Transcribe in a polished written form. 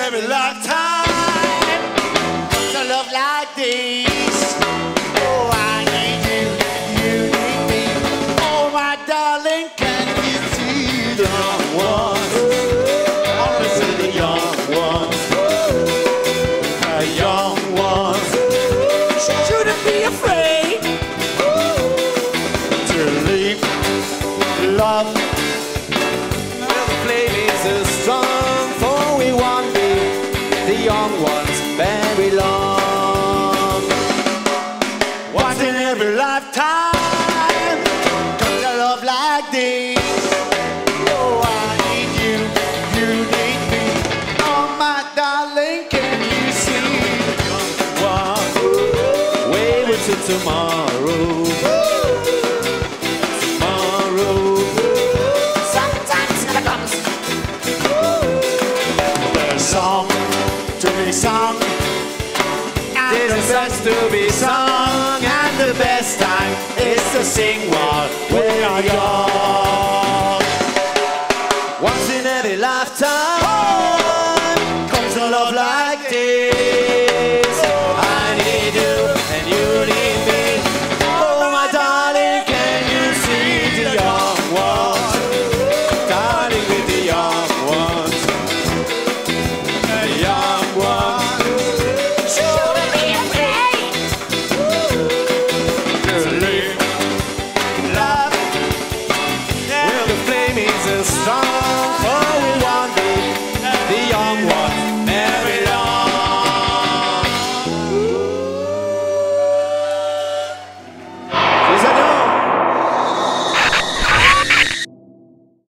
every lifetime to love like this. Oh, I need you, you need me. Oh, my darling, can you see the young ones? Only see the young ones. The young ones. Shouldn't be afraid to leave love. The flame is so strong, for we won't be the young ones very long. Once in every lifetime comes a love like this. Oh, I need you, you need me. Oh, my darling, can you see the young ones? Wait until tomorrow. Tomorrow. Sometimes it comes. There's a song to be sung, and There's the songs to be sung, and the best time is to sing while we are young.